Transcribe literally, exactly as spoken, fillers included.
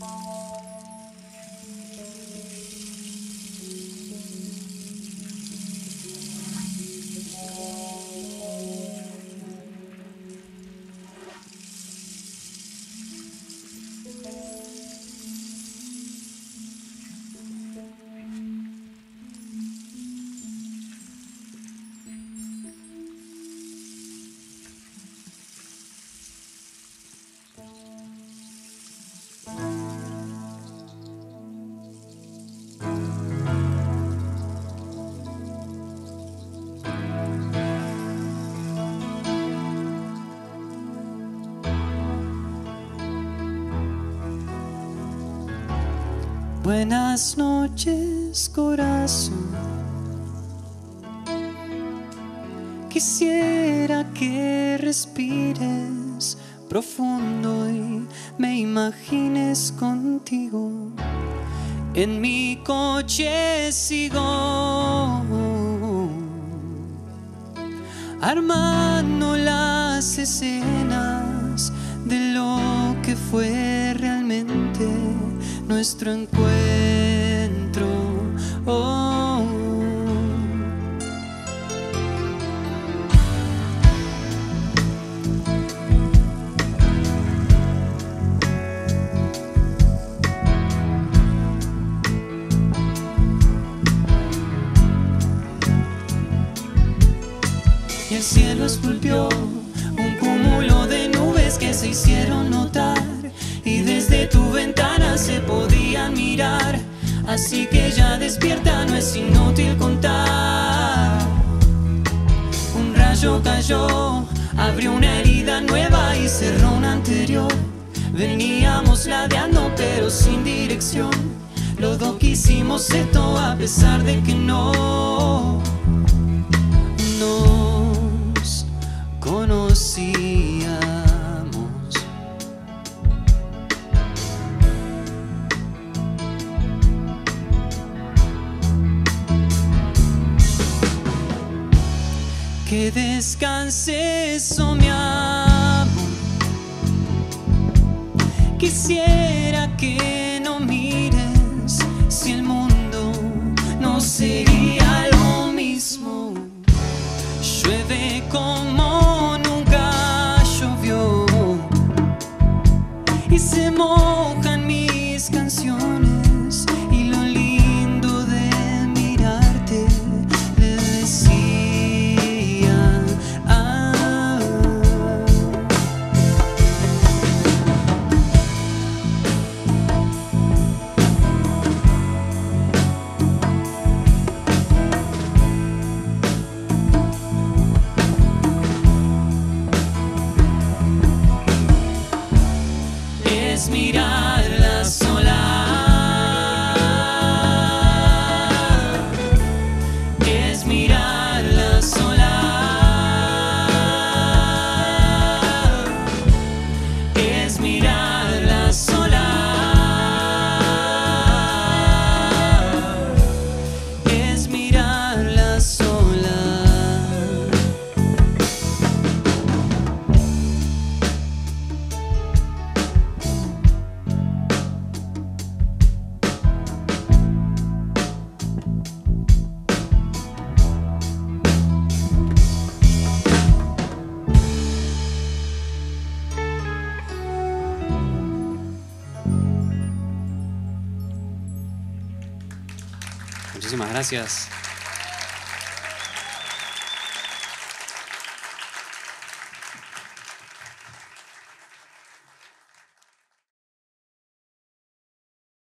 Buenas noches, corazón. Quisiera que respires profundo y me imagines contigo. En mi coche sigo armando las escenas de lo que fue realmente nuestro encuentro. Oh. Y el cielo esculpió un cúmulo de nubes que se hicieron notar, y desde tu ventana se podían mirar. Así que ya despierta, no es inútil contar. Un rayo cayó, abrió una herida nueva y cerró una anterior. Veníamos ladeando pero sin dirección. Los dos quisimos esto a pesar de que no nos conocíamos. Que descanses, oh mi amor. Quisiera que no mires si el mundo no sería lo mismo. Llueve como nunca llovió y se mojan mis canciones, y lo lindo de mirarte le decía. Ah. Es mirarla sola, es mirarla sola, es mirarla sola, es mirarla sola. Muchísimas gracias.